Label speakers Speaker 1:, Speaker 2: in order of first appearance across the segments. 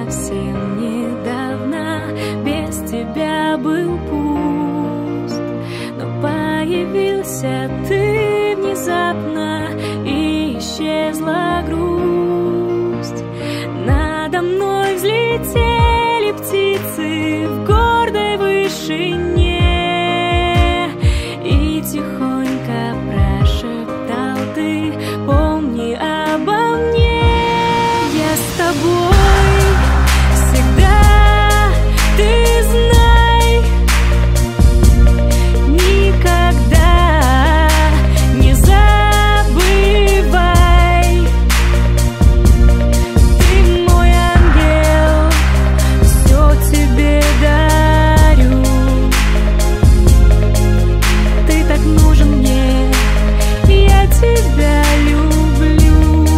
Speaker 1: совсем недавно без тебя был пуст, но появился ты внезапно, и исчезла грусть. Надо мной взлетели птицы в гордой вышине, и тихонько прошептал ты: помни обо мне. Я с тобой всегда, ты знай, никогда не забывай. Ты мой ангел, все тебе дарю. Ты так нужен мне, я тебя люблю.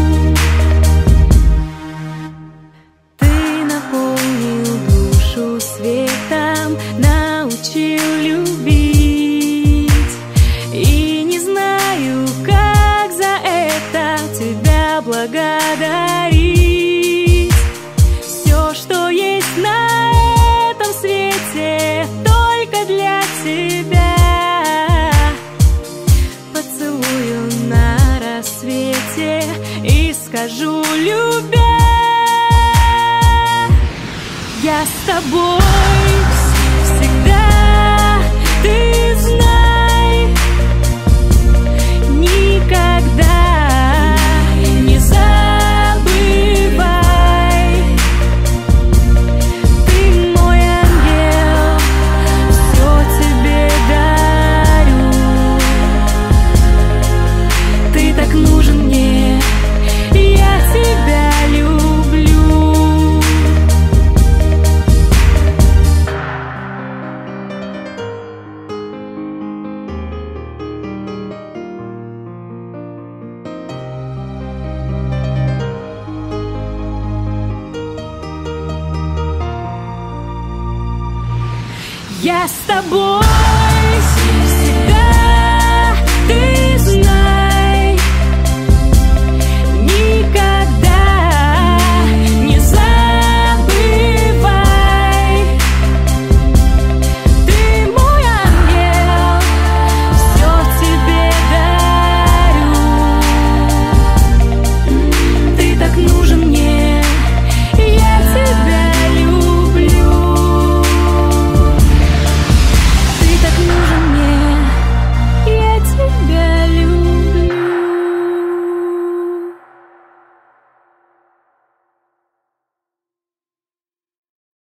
Speaker 1: Ты наполнил душу светом, научил любить, и не знаю, как за это тебя благодарить. Все, что есть на этом свете, только для тебя. Поцелую на рассвете и скажу, любя: я с тобой всегда, ты знай, никогда не забывай. Ты мой ангел, все тебе дарю. Ты так нужен мне, я тебя люблю. Я с тобой.